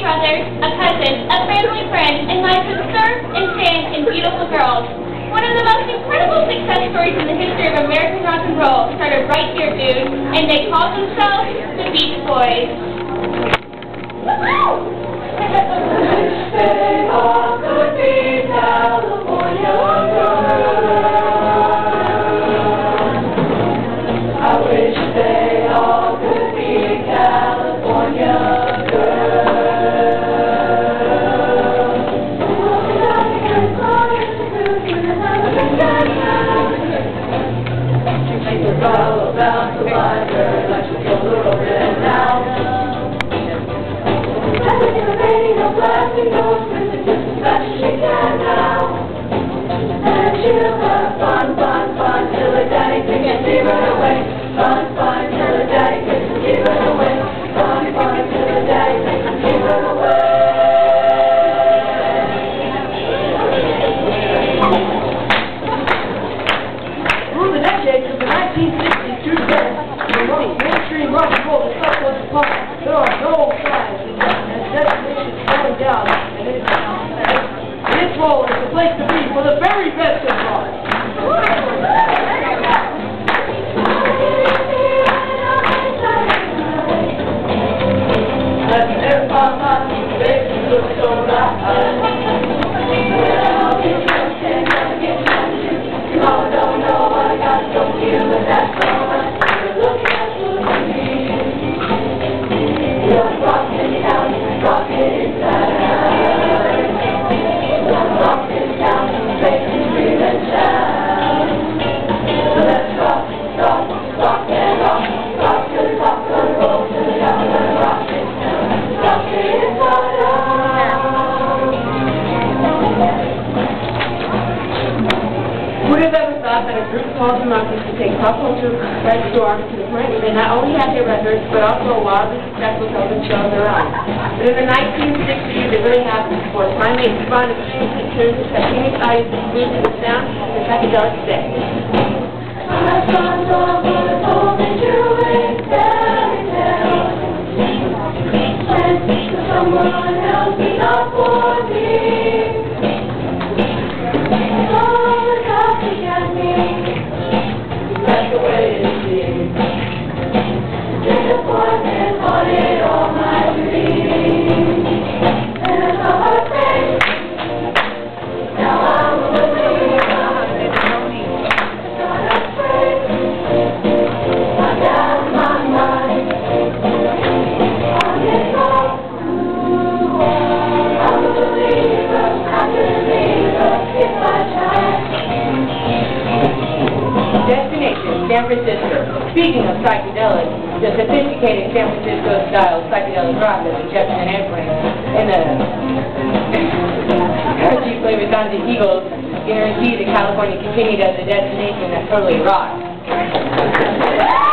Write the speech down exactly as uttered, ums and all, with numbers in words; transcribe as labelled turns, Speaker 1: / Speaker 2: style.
Speaker 1: brothers, a cousin, a family friend, and lives of surf and sand and beautiful girls. One of the most incredible success stories in the history of American rock and roll started right here, dude, and they called themselves the Beach Boys. Woo-hoo! They all could be California girls. I wish they all could be California girls. It's all about the life girl, like she's a little bit now. Blasting those prisons just as fast as she can now. And she'll have fun, fun, fun till her daddy thinks she's leaving her away. Fun, fun till her daddy thinks she's leaving her away. Fun, fun till her daddy thinks she's leaving her away. Through the decades of the nineteen sixties to today, the mainstream rock and roll is so close apart. There are no signs and destinations going down, and it's, and its role is the place to be for the very best of rock. Let's live on my face, look so right. Well, get your chance, gotta get your chance. You all don't know what I got, don't you, but that's alright. You're looking at me. You're rocking out, rocking inside out. You're rocking down, making Freeman shout. So let's rock, rock, rock and rock, rock to the top of the roll, to the top of the rocking town, rocking inside out. Who would have ever thought that a group called the Monkeys could take pop culture by storm to the point where they not only had their records, but also a wildly successful television show of their own. But in the nineteen sixties, it really happened before primates spawned a few pictures that Phoenix audiences moved to the sound of the psychedelic stick. Someone else is not for me. That's the way it seems. Disappointment haunted all my dreams. And I'm not afraid. Now I'm believing. I'm not afraid. I'm down my mind. On this road. I'm a believer. I'm a believer. It's my time. Destination, San Francisco. Speaking of psychedelics, the sophisticated San Francisco style psychedelic rock that the Jefferson Airplane and the Hershey flavored Dante Eagles guarantee that California continued as a destination that totally rocks.